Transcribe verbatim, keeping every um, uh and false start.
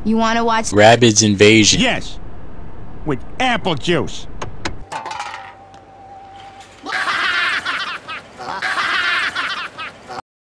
You wanna watch Rabbids Invasion. Yes. With apple juice.